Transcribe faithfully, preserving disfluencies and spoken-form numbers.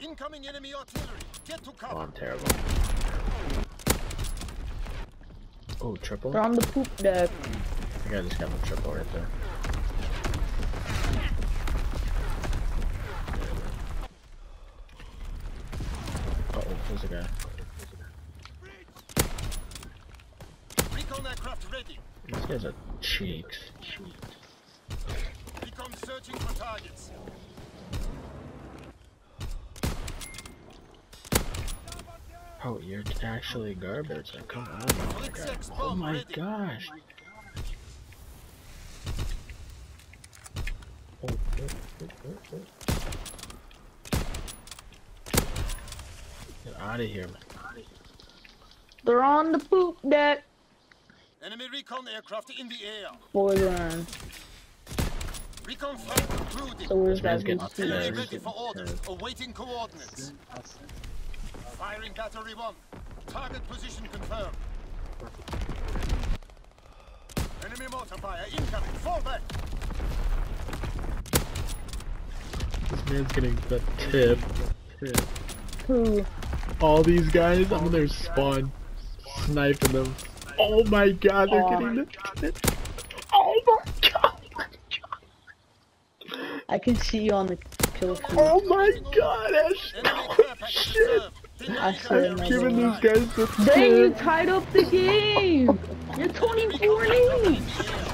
Incoming enemy artillery. Get to cover. Oh, I'm terrible. Oh, triple? They're on the poop deck. I think I just got the triple right there. Uh oh, there's a guy. Recon aircraft ready. These guys are cheeks. Recon searching for targets. Oh, you're actually garbage. Like, come on, oh my god. Oh my gosh. Oh, oh, oh, oh, oh. Get out of here, man. They're on the poop deck. Enemy recon aircraft in the air. Boy, run. Recon flight concluded. So where's Man's that getting Artillery tears. ready for orders. Awaiting coordinates. Firing battery one. Target position confirmed. Enemy mortar fire incoming. Fall back. This man's getting the tip. tip. Who? All these guys, I'm in their spawn, sniping them. Oh my god, they're Oh. getting the tip. Oh my god. I can see you on the kill feed. Oh my god, Ashton. Enemy Oh, care package shit. served. I swear I'm no giving way. these guys the Dang, you tip. tied up the game! You're twenty-four and eight!